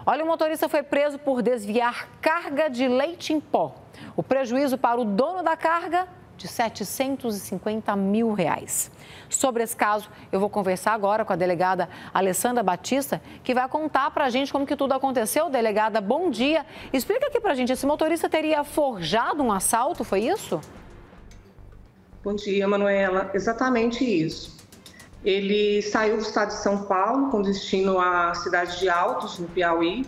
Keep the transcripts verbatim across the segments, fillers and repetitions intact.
Olha, o motorista foi preso por desviar carga de leite em pó. O prejuízo para o dono da carga de setecentos e cinquenta mil reais. Sobre esse caso, eu vou conversar agora com a delegada Alessandra Batista, que vai contar pra gente como que tudo aconteceu. Delegada, bom dia. Explica aqui pra gente, esse motorista teria forjado um assalto, foi isso? Bom dia, Manuela. Exatamente isso. Ele saiu do estado de São Paulo com destino à cidade de Altos, no Piauí,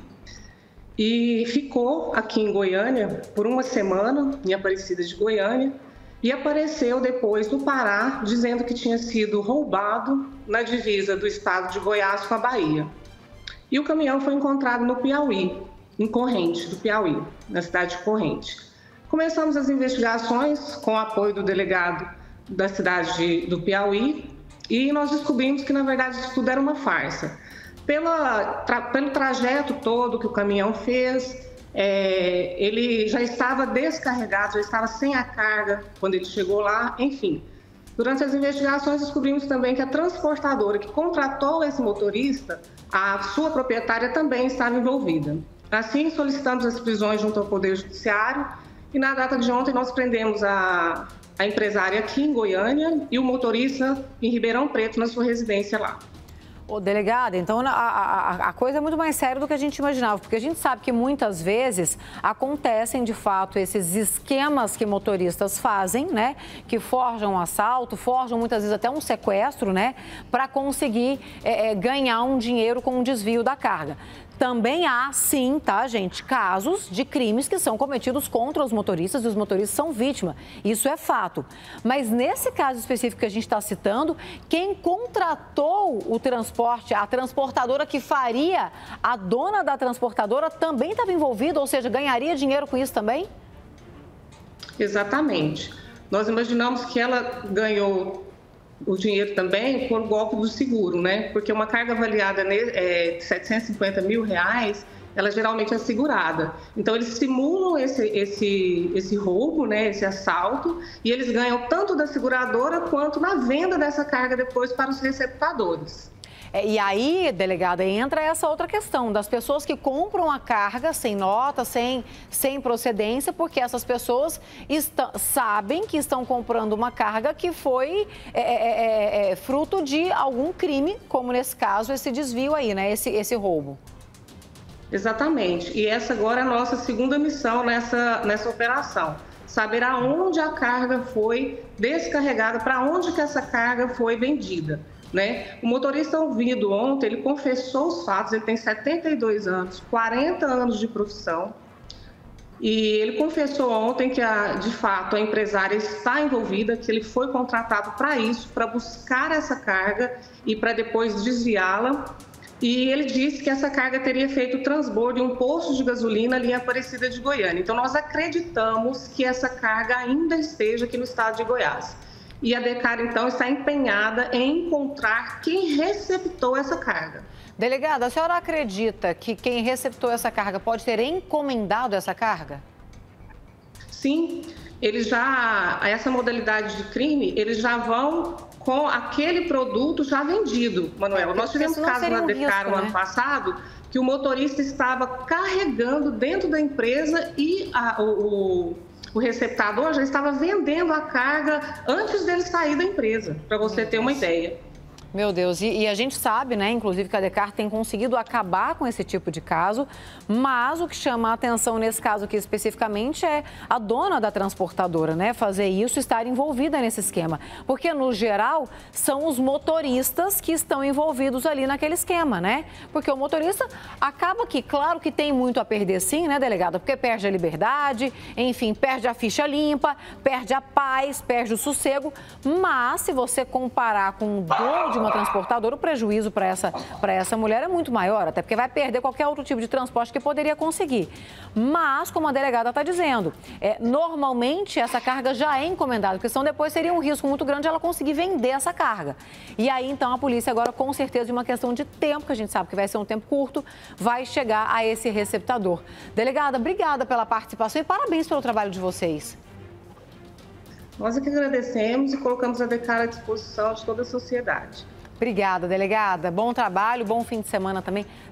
e ficou aqui em Goiânia por uma semana, em Aparecida de Goiânia, e apareceu depois no Pará, dizendo que tinha sido roubado na divisa do estado de Goiás com a Bahia. E o caminhão foi encontrado no Piauí, em Corrente do Piauí, na cidade de Corrente. Começamos as investigações com o apoio do delegado da cidade de, do Piauí e nós descobrimos que, na verdade, isso tudo era uma farsa. Pela, tra, pelo trajeto todo que o caminhão fez, É, ele já estava descarregado, já estava sem a carga quando ele chegou lá, enfim. Durante as investigações descobrimos também que a transportadora que contratou esse motorista, a sua proprietária também estava envolvida. Assim, solicitamos as prisões junto ao Poder Judiciário e na data de ontem nós prendemos a, a empresária aqui em Goiânia e o motorista em Ribeirão Preto, na sua residência lá. Ô, delegada, então a, a, a coisa é muito mais séria do que a gente imaginava, porque a gente sabe que muitas vezes acontecem, de fato, esses esquemas que motoristas fazem, né? Que forjam um assalto, forjam muitas vezes até um sequestro, né? Para conseguir é, é, ganhar um dinheiro com um desvio da carga. Também há, sim, tá, gente, casos de crimes que são cometidos contra os motoristas e os motoristas são vítimas. Isso é fato. Mas nesse caso específico que a gente está citando, quem contratou o transporte, a transportadora que faria, a dona da transportadora também estava envolvida, ou seja, ganharia dinheiro com isso também? Exatamente. Nós imaginamos que ela ganhou o dinheiro também por golpe do seguro, né? Porque uma carga avaliada de setecentos e cinquenta mil reais, ela geralmente é segurada. Então, eles simulam esse, esse, esse roubo, né? Esse assalto, e eles ganham tanto da seguradora quanto na venda dessa carga depois para os receptadores. É, e aí, delegada, entra essa outra questão das pessoas que compram a carga sem nota, sem, sem procedência, porque essas pessoas estão, sabem que estão comprando uma carga que foi é, é, é, fruto de algum crime, como nesse caso, esse desvio aí, né? Esse, esse roubo. Exatamente. E essa agora é a nossa segunda missão nessa, nessa operação. Saber aonde a carga foi descarregada, para onde que essa carga foi vendida. Né? O motorista ouvido ontem, ele confessou os fatos, ele tem setenta e dois anos, quarenta anos de profissão, e ele confessou ontem que, a, de fato, a empresária está envolvida, que ele foi contratado para isso, para buscar essa carga e para depois desviá-la, e ele disse que essa carga teria feito transbordo em um posto de gasolina ali em Aparecida de Goiânia. Então, nós acreditamos que essa carga ainda esteja aqui no estado de Goiás. E a DECAR, então, está empenhada em encontrar quem receptou essa carga. Delegada, a senhora acredita que quem receptou essa carga pode ter encomendado essa carga? Sim, eles já, essa modalidade de crime, eles já vão com aquele produto já vendido, Manuela. Nós tivemos caso na DECAR no ano passado que o motorista estava carregando dentro da empresa e a, o... o O receptador já estava vendendo a carga antes dele sair da empresa, para você ter uma ideia. Meu Deus, e, e a gente sabe, né, inclusive que a DECAR tem conseguido acabar com esse tipo de caso, mas o que chama a atenção nesse caso aqui especificamente é a dona da transportadora, né, fazer isso, estar envolvida nesse esquema. Porque, no geral, são os motoristas que estão envolvidos ali naquele esquema, né? Porque o motorista acaba que, claro que tem muito a perder sim, né, delegada? Porque perde a liberdade, enfim, perde a ficha limpa, perde a paz, perde o sossego, mas se você comparar com o dono de uma transportadora, o prejuízo para essa, para essa mulher é muito maior, até porque vai perder qualquer outro tipo de transporte que poderia conseguir. Mas, como a delegada está dizendo, é, normalmente essa carga já é encomendada, porque senão depois seria um risco muito grande ela conseguir vender essa carga. E aí, então, a polícia agora, com certeza, de uma questão de tempo, que a gente sabe que vai ser um tempo curto, vai chegar a esse receptador. Delegada, obrigada pela participação e parabéns pelo trabalho de vocês. Nós é que agradecemos e colocamos a DECAR à disposição de toda a sociedade. Obrigada, delegada. Bom trabalho, bom fim de semana também.